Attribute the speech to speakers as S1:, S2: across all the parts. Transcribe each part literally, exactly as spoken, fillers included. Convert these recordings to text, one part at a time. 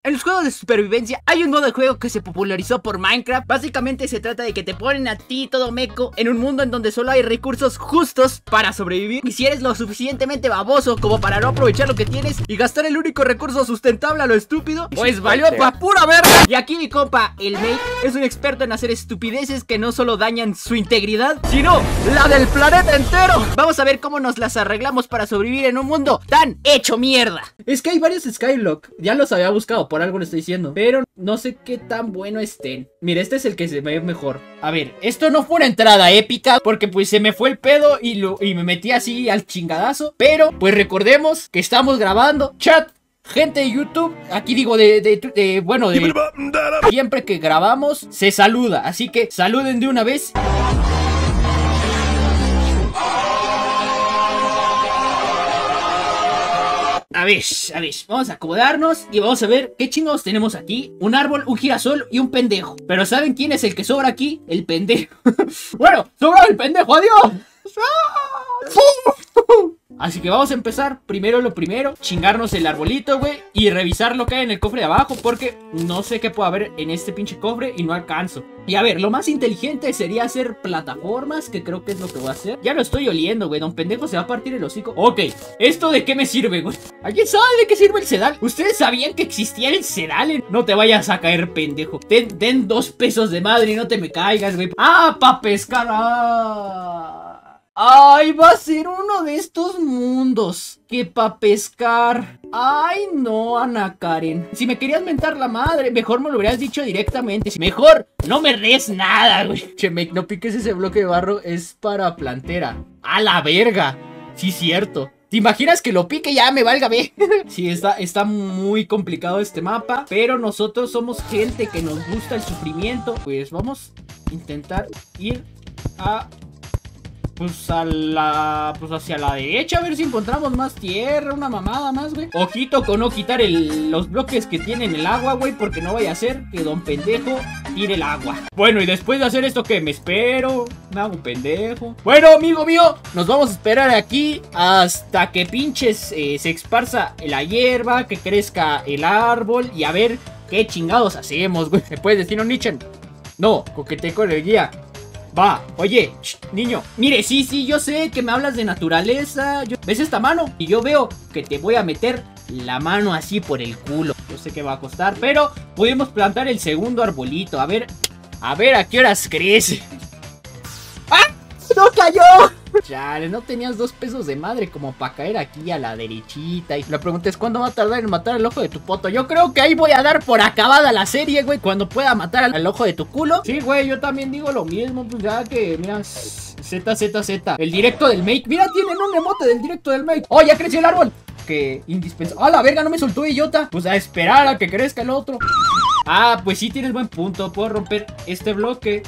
S1: En los juegos de supervivencia hay un modo de juego que se popularizó por Minecraft. Básicamente se trata de que te ponen a ti todo meco en un mundo en donde solo hay recursos justos para sobrevivir. Y si eres lo suficientemente baboso como para no aprovechar lo que tienes y gastar el único recurso sustentable a lo estúpido, pues valió pa' pura verga. Y aquí mi compa, el Mate, es un experto en hacer estupideces que no solo dañan su integridad, sino la del planeta entero. Vamos a ver cómo nos las arreglamos para sobrevivir en un mundo tan hecho mierda. Es que hay varios Skyblock, ya los había buscado, por algo lo estoy diciendo, pero no sé qué tan bueno estén. Mira, este es el que se ve mejor. A ver, esto no fue una entrada épica, porque pues se me fue el pedo y, lo, y me metí así al chingadazo. Pero pues recordemos que estamos grabando. Chat, gente de YouTube, aquí digo de, de, de, de bueno, de siempre que grabamos se saluda, así que saluden de una vez. A ver, a ver, vamos a acomodarnos y vamos a ver qué chingados tenemos aquí. Un árbol, un girasol y un pendejo. Pero ¿saben quién es el que sobra aquí? El pendejo. Bueno, sobra el pendejo, adiós. Así que vamos a empezar, primero lo primero, chingarnos el arbolito, güey, y revisar lo que hay en el cofre de abajo, porque no sé qué puede haber en este pinche cofre y no alcanzo. Y a ver, lo más inteligente sería hacer plataformas, que creo que es lo que voy a hacer. Ya lo estoy oliendo, güey, don pendejo se va a partir el hocico. Ok, ¿esto de qué me sirve, güey? ¿Alguien sabe de qué sirve el sedal? ¿Ustedes sabían que existía el sedal? No te vayas a caer, pendejo. Ten, ten dos pesos de madre y no te me caigas, güey. Ah, pa' pescar, ah. Ay, va a ser uno de estos mundos que pa' pescar. Ay, no, Ana Karen. Si me querías mentar la madre, mejor me lo hubieras dicho directamente. Mejor no me des nada, güey. Che, Mate, no piques ese bloque de barro, es para plantera. A la verga. Sí, cierto. ¿Te imaginas que lo pique? Ya me valga bien. Sí, está, está muy complicado este mapa, pero nosotros somos gente que nos gusta el sufrimiento. Pues vamos a intentar ir a... Pues a la... Pues hacia la derecha, a ver si encontramos más tierra, una mamada más, güey. Ojito con no quitar el, los bloques que tienen el agua, güey, porque no vaya a ser que don pendejo tire el agua. Bueno, y después de hacer esto, ¿qué? Me espero, me hago un pendejo. Bueno, amigo mío, nos vamos a esperar aquí hasta que pinches eh, se esparza la hierba, que crezca el árbol y a ver qué chingados hacemos, güey. ¿Me puedes decir un Nichan? No, coquete con el guía. Va, oye, sh, niño, mire, sí, sí, yo sé que me hablas de naturaleza. Yo, ¿ves esta mano? Y yo veo que te voy a meter la mano así por el culo. Yo sé que va a costar, pero pudimos plantar el segundo arbolito. A ver, a ver a qué horas crece. ¡Ah! ¡No cayó! Chale, no tenías dos pesos de madre como para caer aquí a la derechita. Y la pregunta es, ¿cuándo va a tardar en matar el ojo de tu poto? Yo creo que ahí voy a dar por acabada la serie, güey, cuando pueda matar al, al ojo de tu culo. Sí, güey, yo también digo lo mismo. Pues ya que, mira, Z, Z, Z. El directo del Mate. Mira, tienen un emote del directo del Mate. ¡Oh, ya creció el árbol! Que indispensable. ¡Ah, la verga! No me soltó, idiota. Pues a esperar a que crezca el otro. Ah, pues sí tienes buen punto. Puedo romper este bloque.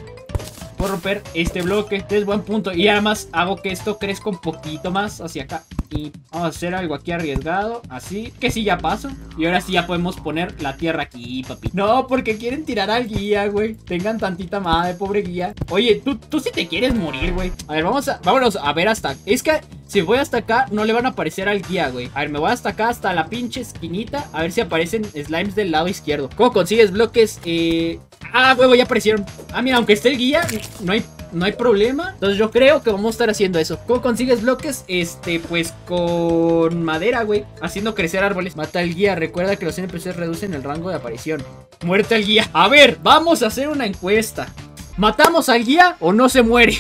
S1: Puedo romper este bloque, es buen punto. Y además hago que esto crezca un poquito más hacia acá. Y vamos a hacer algo aquí arriesgado, así, que sí ya paso. Y ahora sí ya podemos poner la tierra aquí, papi. No, porque quieren tirar al guía, güey. Tengan tantita madre, pobre guía. Oye, tú, tú sí te quieres morir, güey. A ver, vamos a, vámonos a ver hasta... Es que si voy hasta acá, no le van a aparecer al guía, güey. A ver, me voy hasta acá, hasta la pinche esquinita. A ver si aparecen slimes del lado izquierdo. ¿Cómo consigues bloques? Eh... Ah, huevo, ya aparecieron. Ah, mira, aunque esté el guía, no hay, no hay problema. Entonces yo creo que vamos a estar haciendo eso. ¿Cómo consigues bloques? Este, pues con madera, güey. Haciendo crecer árboles. Mata al guía. Recuerda que los N P Cs reducen el rango de aparición. Muerte al guía. A ver, vamos a hacer una encuesta. ¿Matamos al guía o no se muere?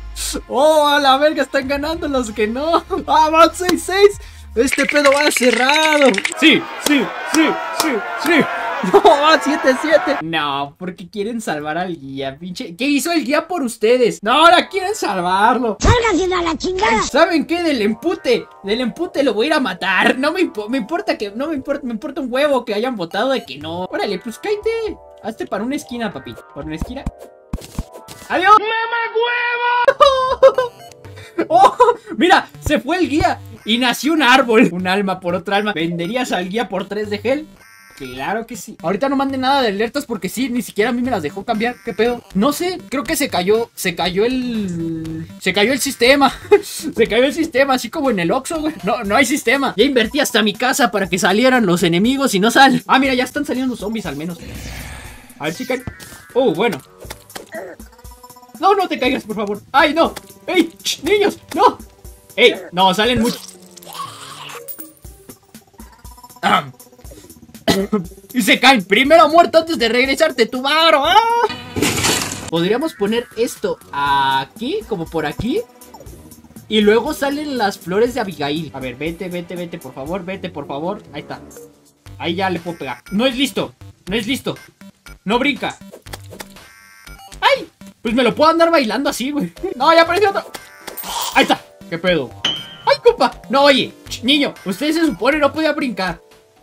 S1: Oh, a la verga, están ganando los que no. Ah, van seis seis. Este pedo va cerrado. Sí, sí, sí, sí, sí. No, siete siete. No, porque quieren salvar al guía, pinche. ¿Qué hizo el guía por ustedes? No, ahora quieren salvarlo.
S2: ¡Sálganse a la chingada!
S1: ¿Saben qué? Del empute. Del empute lo voy a ir a matar. No me, impo me importa que. No me importa. Me importa un huevo que hayan votado de que no. Órale, pues cállate. Hazte para una esquina, papi. Para una esquina. ¡Adiós! ¡Mamá huevo! ¡Oh! Mira, se fue el guía y nació un árbol. Un alma por otra alma. ¿Venderías al guía por tres de gel? Claro que sí. Ahorita no manden nada de alertas porque sí, ni siquiera a mí me las dejó cambiar. ¿Qué pedo? No sé, creo que se cayó. Se cayó el... Se cayó el sistema. Se cayó el sistema, así como en el Oxxo, güey. No, no hay sistema. Ya invertí hasta mi casa para que salieran los enemigos y no salen. Ah, mira, ya están saliendo zombies al menos. A ver si caen. Oh, bueno. No, no te caigas, por favor. ¡Ay, no! ¡Ey! ¡Ch, niños! ¡No! ¡Ey! No, salen muchos. Ah. Y se caen. Primero muerto antes de regresarte tu varo. ¡Ah! Podríamos poner esto aquí, como por aquí. Y luego salen las flores de Abigail. A ver, vete, vete, vete, por favor. Vete, por favor. Ahí está. Ahí ya le puedo pegar. No es listo. No es listo. No brinca. ¡Ay! Pues me lo puedo andar bailando así, güey. No, ya apareció otro. Ahí está. ¿Qué pedo? ¡Ay, compa! No, oye, niño, usted se supone no podía brincar.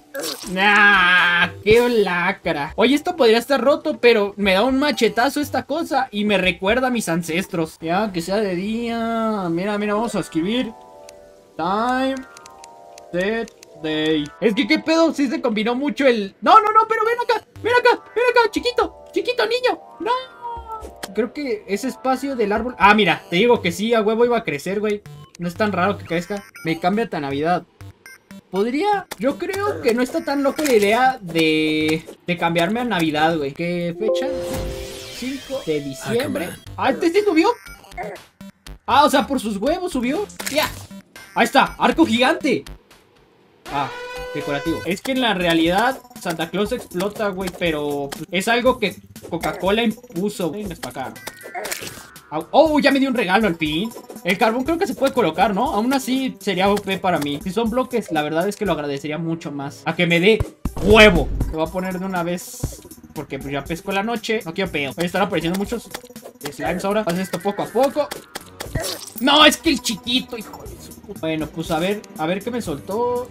S1: Nah, qué lacra. Oye, esto podría estar roto, pero me da un machetazo esta cosa y me recuerda a mis ancestros. Ya, que sea de día. Mira, mira, vamos a escribir time, set, day. Es que qué pedo, si se combinó mucho el... No, no, no, pero ven acá, ven acá, ven acá, chiquito, chiquito niño. No. Creo que ese espacio del árbol... Ah, mira, te digo que sí, a huevo iba a crecer, güey. No es tan raro que crezca. Me cambia a Navidad. Podría... Yo creo que no está tan loca la idea de... De cambiarme a Navidad, güey. ¿Qué fecha? cinco de diciembre. Ah, ¿este sí subió? Ah, o sea, por sus huevos subió. Ya. Ahí está, arco gigante. Ah, decorativo. Es que en la realidad Santa Claus explota, güey, pero es algo que Coca-Cola impuso. Venga, para acá. Oh, ya me dio un regalo al fin. El carbón creo que se puede colocar, ¿no? Aún así sería O P para mí. Si son bloques, la verdad es que lo agradecería mucho más. A que me dé huevo. Te voy a poner de una vez, porque pues ya pesco la noche. No quiero peo. Voy a estar apareciendo muchos slimes ahora. Haz esto poco a poco. No, es que el chiquito, hijo de su puta. Bueno, pues a ver, a ver qué me soltó.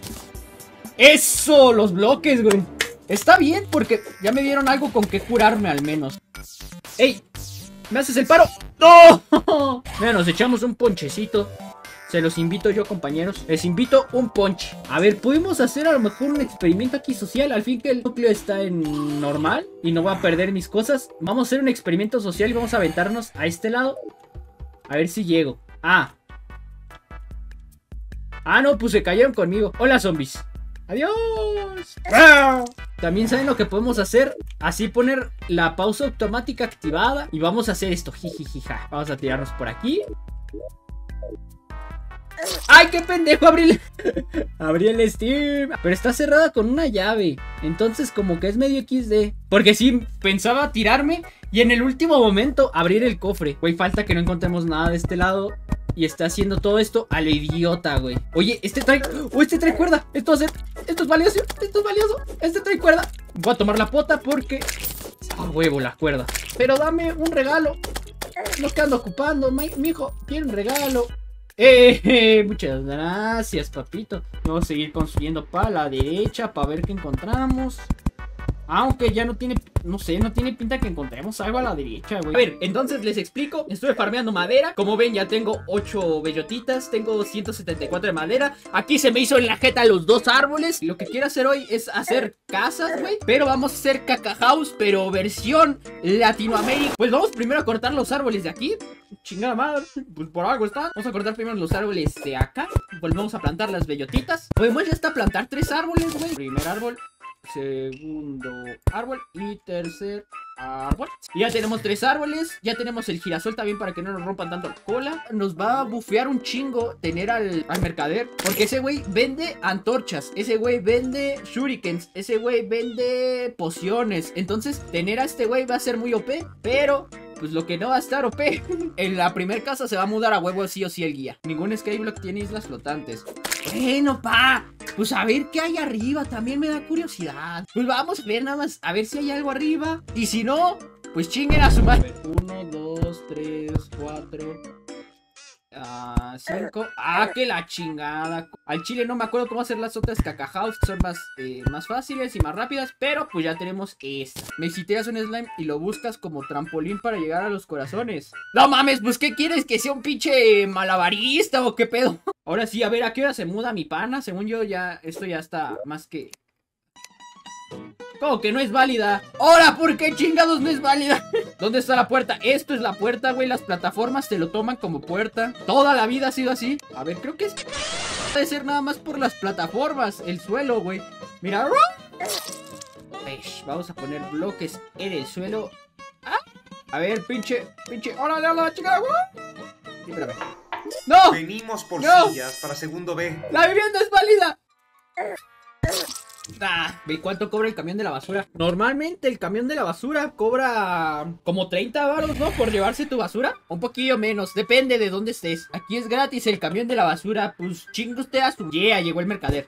S1: ¡Eso! Los bloques, güey. Está bien, porque ya me dieron algo con que curarme al menos. ¡Ey! ¿Me haces el paro? ¡No! Mira, nos echamos un ponchecito. Se los invito yo, compañeros. Les invito un ponche. A ver, podemos hacer a lo mejor un experimento aquí social. Al fin que el núcleo está en normal y no voy a perder mis cosas. Vamos a hacer un experimento social y vamos a aventarnos a este lado. A ver si llego. Ah. Ah, no, pues se cayeron conmigo. Hola, zombies. Adiós. ¡Ah! También saben lo que podemos hacer. Así poner la pausa automática activada. Y vamos a hacer esto. Jijijija. Vamos a tirarnos por aquí. ¡Ay, qué pendejo! Abrí el... Abrí el Steam. Pero está cerrada con una llave. Entonces como que es medio equis de. Porque sí, pensaba tirarme y en el último momento abrir el cofre. Güey, falta que no encontremos nada de este lado. Y está haciendo todo esto a lo idiota, güey. Oye, este trae... ¡Oh, este trae cuerda! Esto va a ser... Esto es valioso. Esto es valioso. Este trae cuerda. Voy a tomar la pota porque... ¡Ah, huevo, la cuerda! Pero dame un regalo. No que ando ocupando, mi, mijo. Quiero un regalo. Eh, eh, muchas gracias, papito. Vamos a seguir construyendo para la derecha para ver qué encontramos. Aunque ya no tiene, no sé, no tiene pinta que encontremos algo a la derecha, güey. A ver, entonces les explico. Estuve farmeando madera. Como ven, ya tengo ocho bellotitas. Tengo ciento setenta y cuatro de madera. Aquí se me hizo en la jeta los dos árboles. Lo que quiero hacer hoy es hacer casas, güey. Pero vamos a hacer caca house, pero versión Latinoamérica. Pues vamos primero a cortar los árboles de aquí. Chingada madre, pues por algo está. Vamos a cortar primero los árboles de acá. Volvemos a plantar las bellotitas. Podemos ya hasta plantar tres árboles, güey. Primer árbol, segundo árbol y tercer árbol. Y ya tenemos tres árboles. Ya tenemos el girasol también para que no nos rompan tanto la cola. Nos va a bufear un chingo tener al, al mercader, porque ese güey vende antorchas, ese güey vende shurikens, ese güey vende pociones. Entonces tener a este güey va a ser muy O P. Pero pues lo que no va a estar O P, en la primer casa se va a mudar a huevo sí o sí el guía. Ningún skyblock tiene islas flotantes. Bueno, pa, pues a ver qué hay arriba. También me da curiosidad. Pues vamos a ver nada más, a ver si hay algo arriba. Y si no, pues chinguen a su madre. Uno, dos, tres, cuatro, uh, cinco. Ah, que la chingada. Al chile no me acuerdo cómo hacer las otras caca house, que son más, eh, más fáciles y más rápidas. Pero pues ya tenemos esta. Me si tiras un slime y lo buscas como trampolín para llegar a los corazones. No mames, pues ¿qué quieres? ¿Que sea un pinche malabarista o qué pedo? Ahora sí, a ver, ¿a qué hora se muda mi pana? Según yo ya, esto ya está más que... ¿Cómo que no es válida? ¡Ahora! ¿Por qué chingados no es válida? ¿Dónde está la puerta? Esto es la puerta, güey. Las plataformas te lo toman como puerta. Toda la vida ha sido así. A ver, creo que es... Debe ser nada más por las plataformas. El suelo, güey. Mira. Vamos a poner bloques en el suelo. ¿Ah? A ver, pinche, pinche. ¡Órale, órale, chica! Sí, espérame. ¡No!
S2: Venimos por
S1: ¡No!
S2: sillas para segundo B.
S1: ¡La vivienda es válida! Ah, ¿ve cuánto cobra el camión de la basura? Normalmente el camión de la basura cobra como treinta varos, ¿no? Por llevarse tu basura. Un poquillo menos, depende de dónde estés. Aquí es gratis el camión de la basura. Pues chingo usted a su... Yeah, llegó el mercader.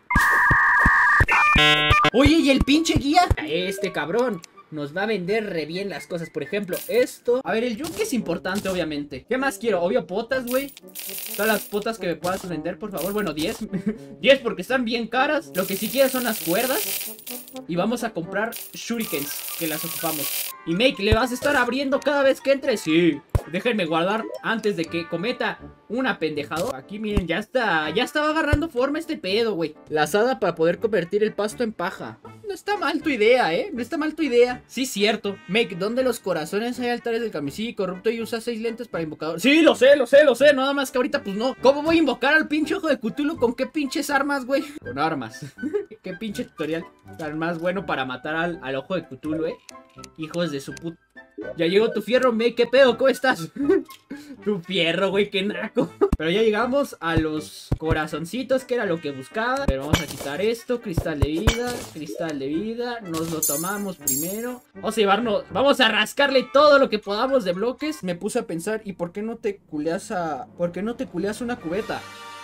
S1: Oye, ¿y el pinche guía? Este cabrón nos va a vender re bien las cosas. Por ejemplo, esto. A ver, el yunque es importante, obviamente. ¿Qué más quiero? Obvio, potas, güey. Todas las potas que me puedas vender, por favor. Bueno, diez. diez porque están bien caras. Lo que sí quiero son las cuerdas. Y vamos a comprar shurikens, que las ocupamos. Y Make, ¿le vas a estar abriendo cada vez que entre? Sí. Déjenme guardar antes de que cometa una pendejada. Aquí, miren, ya está. Ya estaba agarrando forma este pedo, güey. La asada para poder convertir el pasto en paja. No está mal tu idea, ¿eh? No está mal tu idea. Sí, cierto. Make, ¿dónde los corazones hay altares del camisí corrupto y usa seis lentes para invocador? Sí, lo sé, lo sé, lo sé. Nada más que ahorita, pues no. ¿Cómo voy a invocar al pinche ojo de Cthulhu? ¿Con qué pinches armas, güey? Con armas. Qué pinche tutorial tan más bueno para matar al, al ojo de Cthulhu, ¿eh? Hijos de su puta. Ya llegó tu fierro, Make. ¿Qué pedo? ¿Cómo estás? Tu fierro, güey, qué naco. Pero ya llegamos a los corazoncitos, que era lo que buscaba. Pero vamos a quitar esto. Cristal de vida, cristal de vida. Nos lo tomamos primero. Vamos a llevarnos, vamos a rascarle todo lo que podamos de bloques. Me puse a pensar, ¿y por qué no te culeas a... ¿Por qué no te culeas una cubeta?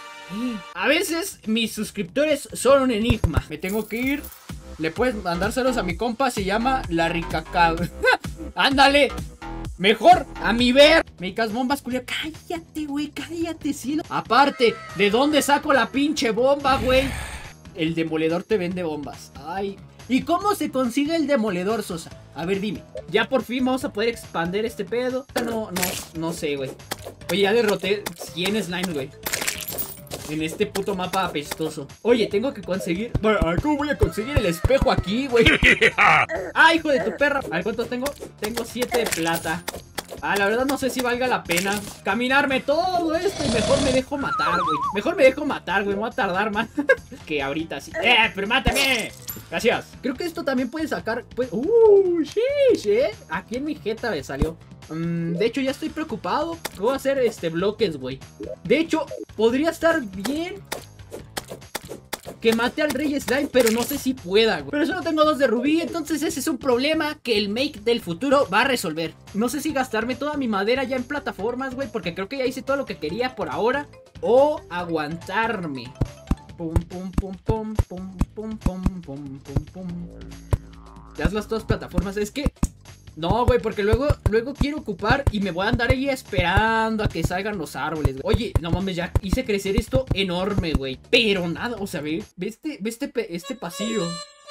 S1: A veces mis suscriptores son un enigma. Me tengo que ir. Le puedes mandárselos a mi compa, se llama La Ricaca. ¡Ándale! Mejor, a mi ver. Mecas bombas, culia. Cállate, güey, cállate, cielo. Aparte, ¿de dónde saco la pinche bomba, güey? El demoledor te vende bombas. Ay. ¿Y cómo se consigue el demoledor, Sosa? A ver, dime. Ya por fin vamos a poder expandir este pedo. No, no, no sé, güey. Oye, ya derroté cien slimes, güey. En este puto mapa apestoso. Oye, tengo que conseguir... Bueno, ¿cómo voy a conseguir el espejo aquí, güey? ¡Ah, hijo de tu perra! A ver, ¿cuántos tengo? Tengo siete de plata. Ah, la verdad no sé si valga la pena caminarme todo esto y mejor me dejo matar, güey. Mejor me dejo matar, güey. Me voy a tardar más que ahorita sí. ¡Eh, pero mátame! Gracias. Creo que esto también puede sacar... Pues... ¡Uh, shish, eh! Aquí en mi jeta me salió. Um, de hecho, ya estoy preocupado. Voy a hacer este bloques, güey. De hecho, podría estar bien que mate al Rey Slime, pero no sé si pueda, güey. Pero solo tengo dos de rubí, entonces ese es un problema que el Make del futuro va a resolver. No sé si gastarme toda mi madera ya en plataformas, güey, porque creo que ya hice todo lo que quería por ahora. O aguantarme. Pum, pum, pum, pum, pum, pum, pum, pum, pum, pum. Ya las dos plataformas, es que... No, güey, porque luego, luego quiero ocupar y me voy a andar ahí esperando a que salgan los árboles, güey. Oye, no mames, ya hice crecer esto enorme, güey. Pero nada, o sea, ve, ve este, ve este, este pasillo.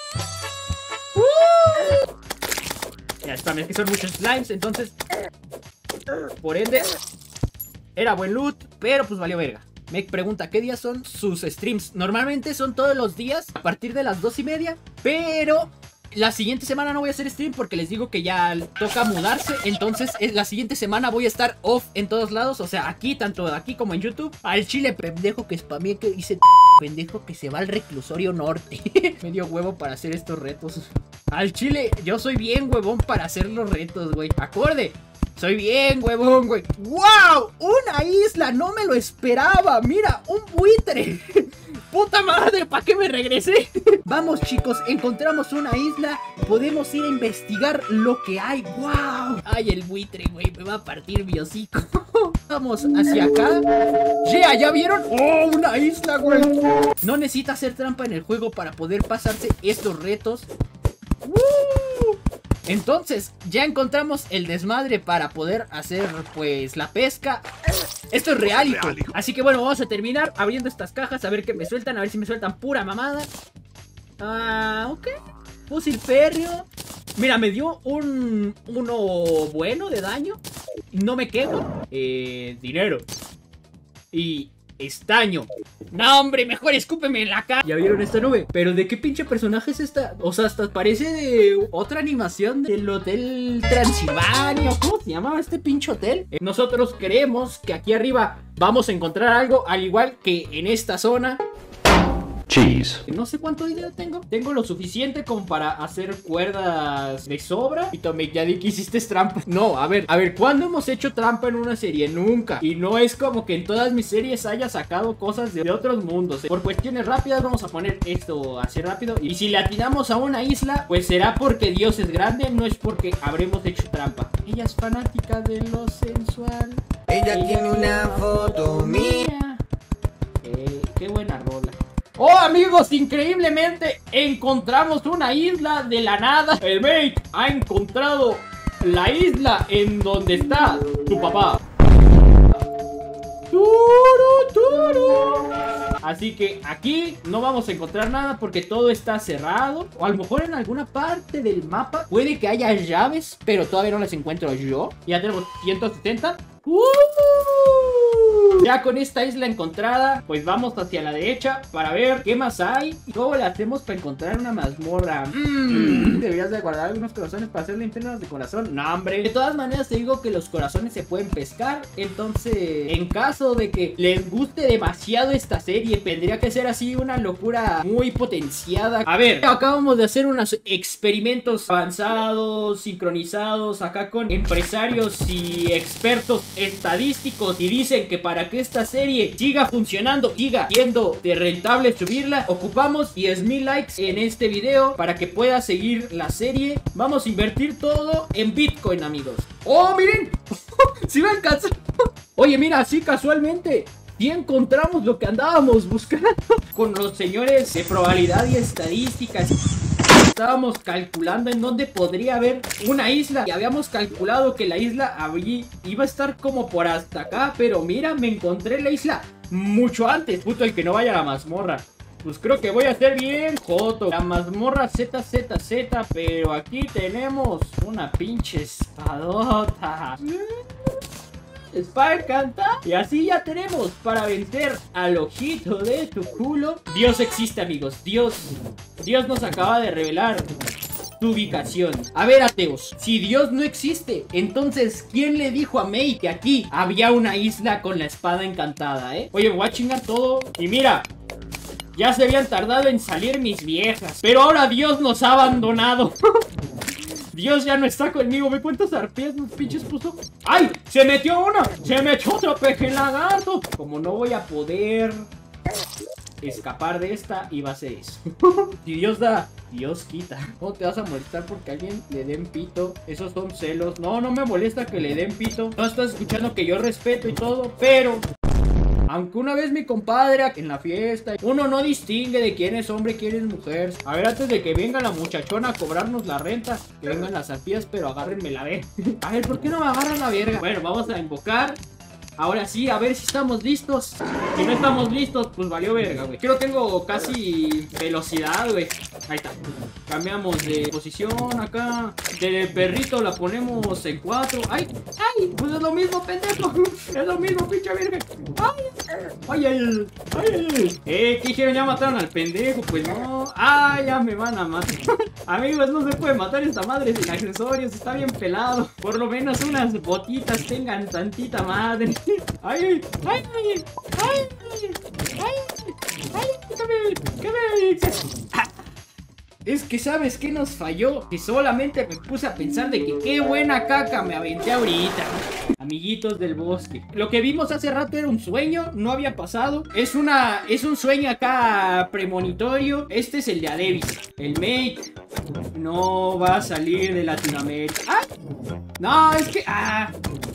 S1: ¡Uh! Ya, espérame, es que son muchos slimes, entonces... Por ende... Era buen loot, pero pues valió verga. Me pregunta, ¿qué días son sus streams? Normalmente son todos los días, a partir de las dos y media, pero... La siguiente semana no voy a hacer stream porque les digo que ya toca mudarse. Entonces la siguiente semana voy a estar off en todos lados. O sea, aquí, tanto aquí como en YouTube. Al chile pendejo que spameé, que hice pendejo que se va al reclusorio norte. Me dio huevo para hacer estos retos. Al chile, yo soy bien huevón para hacer los retos, güey. Acorde, soy bien huevón, güey. ¡Wow! Una isla, no me lo esperaba. Mira, un buitre. ¡Puta madre! ¿Para qué me regresé? Vamos, chicos, encontramos una isla. Podemos ir a investigar lo que hay. ¡Wow! Ay, el buitre, güey, me va a partir mi hocico. Vamos hacia acá. ¡Yeah! ¿Ya vieron? ¡Oh, una isla, güey! No necesita hacer trampa en el juego para poder pasarse estos retos. ¡Woo! Entonces, ya encontramos el desmadre para poder hacer, pues, la pesca. Esto es reality. Así que bueno, vamos a terminar abriendo estas cajas. A ver qué me sueltan, a ver si me sueltan pura mamada. Ah, ok. Fusil férreo. Mira, me dio un... uno bueno de daño. No me quejo. Eh, dinero. Y... estaño. No, hombre, mejor escúpeme en la cara. ¿Ya vieron esta nube? Pero ¿de qué pinche personaje es esta? O sea, hasta parece de otra animación del Hotel Transilvania. ¿Cómo se llamaba este pinche hotel? Eh, nosotros creemos que aquí arriba vamos a encontrar algo, al igual que en esta zona.
S2: Cheese.
S1: No sé cuánto dinero tengo. Tengo lo suficiente como para hacer cuerdas de sobra. Y tomé, ya di que hiciste trampa. No, a ver, a ver, ¿cuándo hemos hecho trampa en una serie? Nunca. Y no es como que en todas mis series haya sacado cosas de, de otros mundos, ¿eh? Por cuestiones rápidas vamos a poner esto así rápido. Y si le atinamos a una isla, pues será porque Dios es grande, no es porque habremos hecho trampa. Ella es fanática de lo sensual.
S3: Ella, Ella tiene una foto mía.
S1: Eh, qué buena rola. Oh, amigos, increíblemente encontramos una isla de la nada. El mate ha encontrado la isla en donde está tu papá. Turu, turu. Así que aquí no vamos a encontrar nada porque todo está cerrado. O a lo mejor en alguna parte del mapa puede que haya llaves, pero todavía no las encuentro yo. Ya tenemos ciento setenta. ¡Uh! Ya con esta isla encontrada, pues vamos hacia la derecha para ver qué más hay y cómo le hacemos para encontrar una mazmorra. Mmm, deberías de guardar algunos corazones para hacer linternas de corazón. No, hombre. De todas maneras te digo que los corazones se pueden pescar. Entonces, en caso de que les guste demasiado esta serie, tendría que ser así una locura muy potenciada. A ver, acabamos de hacer unos experimentos avanzados, sincronizados, acá con empresarios y expertos estadísticos, y dicen que para que esta serie siga funcionando, siga siendo de rentable subirla, ocupamos diez mil likes en este video para que pueda seguir la serie. Vamos a invertir todo en Bitcoin, amigos. ¡Oh, miren! ¡Sí me alcanza! Oye, mira, así casualmente y encontramos lo que andábamos buscando con los señores de probabilidad y estadísticas. Estábamos calculando en dónde podría haber una isla y habíamos calculado que la isla allí iba a estar como por hasta acá, pero mira, me encontré la isla mucho antes. Puto, el que no vaya a la mazmorra. Pues creo que voy a hacer bien joto. La mazmorra Z Z Z, pero aquí tenemos una pinche espadota. Espada canta. Y así ya tenemos para vencer al ojito de tu culo. Dios existe, amigos. Dios Dios nos acaba de revelar tu ubicación. A ver, ateos, si Dios no existe, entonces ¿quién le dijo a May que aquí había una isla con la espada encantada, eh? Oye, me voy a chingar todo. Y mira, ya se habían tardado en salir mis viejas, pero ahora Dios nos ha abandonado. Dios ya no está conmigo. ¿Me cuántas arpías los pinches puso? ¡Ay! ¡Se metió una! ¡Se me echó otro peje lagarto! Como no voy a poder escapar de esta, iba a ser eso. Si Dios da, Dios quita. ¿Cómo te vas a molestar porque a alguien le den pito? Esos son celos. No, no me molesta que le den pito. No estás escuchando que yo respeto y todo, pero aunque una vez mi compadre en la fiesta, uno no distingue de quién es hombre y quién es mujer. A ver, antes de que venga la muchachona a cobrarnos la renta, que vengan las arpías, pero agárrenme la verga. A ver, ¿por qué no me agarran la verga? Bueno, vamos a invocar. Ahora sí, a ver si estamos listos. Si no estamos listos, pues valió verga, güey. Yo tengo casi velocidad, güey. Ahí está. Cambiamos de posición acá. De perrito la ponemos en cuatro. ¡Ay! ¡Ay! Pues es lo mismo, pendejo. Es lo mismo, pinche verga. ¡Ay! ¡Ay, ay! ¡Ay, ay! Eh, ¿qué dijeron? ¿Ya mataron al pendejo? Pues no. ¡Ay, ya me van a matar! Amigos, no se puede matar esta madre sin accesorios. Está bien pelado. Por lo menos unas botitas tengan tantita madre. ¡Ay! ¡Ay! ¡Ay! ¡Ay! ¡Ay! ¡Ay! ¡Qué me! ¡Qué me! ¡Ah! Es que ¿sabes qué nos falló? Que solamente me puse a pensar de que qué buena caca me aventé ahorita. Amiguitos del bosque, lo que vimos hace rato era un sueño, no había pasado. Es una, es un sueño acá premonitorio. Este es el de Adebis. El mate no va a salir de Latinoamérica. ¡Ah! No, es que... ¡Ah!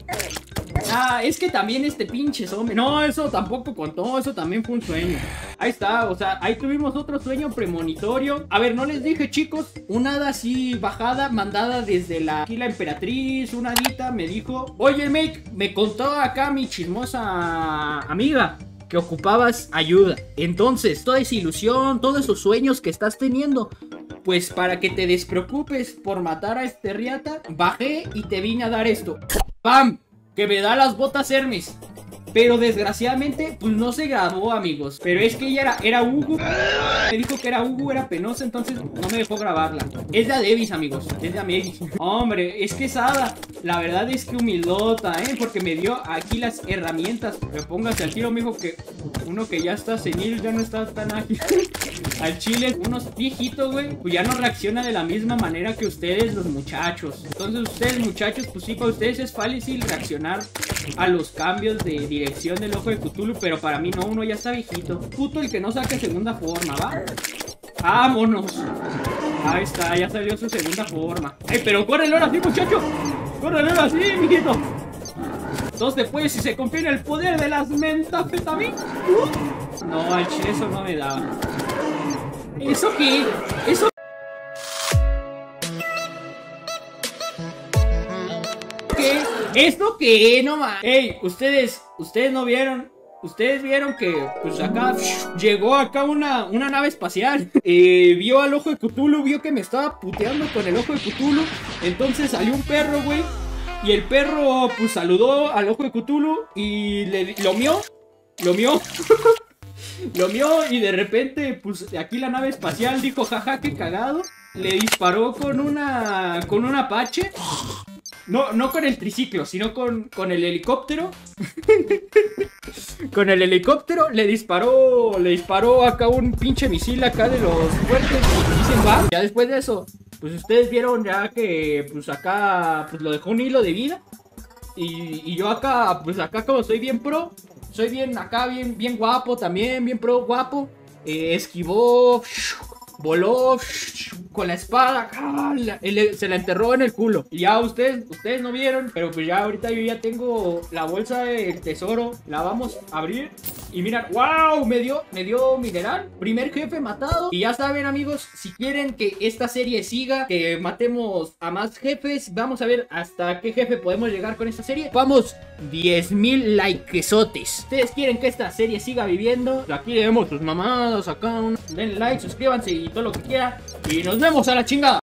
S1: Ah, es que también este pinche zombie. No, eso tampoco contó, eso también fue un sueño. Ahí está, o sea, ahí tuvimos otro sueño premonitorio. A ver, no les dije, chicos, una hada así bajada, mandada desde la, aquí la emperatriz, una hadita me dijo: oye, Make, me contó acá mi chismosa amiga que ocupabas ayuda. Entonces, toda esa ilusión, todos esos sueños que estás teniendo, pues para que te despreocupes por matar a este riata, bajé y te vine a dar esto. ¡Pam! Que me da las botas Hermes. pero desgraciadamente pues no se grabó, amigos. Pero es que ella era, era Hugo. Me dijo que era Hugo, era penosa, entonces no me dejó grabarla. Es de Davis, amigos, es de Davis. Hombre, es que Sada, la verdad es que humildota, ¿eh? Porque me dio aquí las herramientas. Pero póngase al tiro, mijo, que uno que ya está senil ya no está tan ágil. Al chile, unos viejitos, güey, pues ya no reacciona de la misma manera que ustedes, los muchachos. Entonces ustedes, muchachos, pues sí, para ustedes es fácil reaccionar a los cambios de dirección del ojo de Cthulhu, pero para mí no, uno ya está viejito. Puto el que no saque segunda forma, ¿va? ¡Vámonos! Ahí está, ya salió su segunda forma. ¡Ey, pero córrelo ahora sí, muchacho! ¡Córrelo ahora sí, mijito! Entonces después, si se confía en el poder de las metafetaminas. Uh, no, al chile eso no me daba. ¿Eso qué? ¿Eso qué? ¿Esto qué? No más. Ey, ustedes, ustedes no vieron. Ustedes vieron que, pues acá llegó acá una, una nave espacial. eh, Vio al ojo de Cthulhu, vio que me estaba puteando con el ojo de Cthulhu. Entonces salió un perro, güey. Y el perro, pues saludó al ojo de Cthulhu y le lo mió. Lo mió. Lo mió y de repente, pues aquí la nave espacial dijo, jaja, qué cagado. Le disparó con una, con un Apache. No, no con el triciclo, sino con, con el helicóptero. Con el helicóptero le disparó, le disparó acá un pinche misil acá de los fuertes y dicen, va. Ya después de eso, pues ustedes vieron ya que pues acá pues lo dejó un hilo de vida. Y, y yo acá, pues acá como soy bien pro, soy bien acá, bien, bien guapo también, bien pro guapo. Eh, esquivó, voló con la espada, se la enterró en el culo. Y ya ustedes, ustedes no vieron, pero pues ya ahorita yo ya tengo la bolsa del tesoro. La vamos a abrir. Y miran, wow, me dio, me dio mineral. Primer jefe matado. Y ya saben, amigos, si quieren que esta serie siga, que matemos a más jefes, vamos a ver hasta qué jefe podemos llegar con esta serie. Vamos, diez mil likesotes. Ustedes quieren que esta serie siga viviendo. Aquí vemos sus mamadas, acá. Den like, suscríbanse y todo lo que quieran. Y nos vemos a la chingada.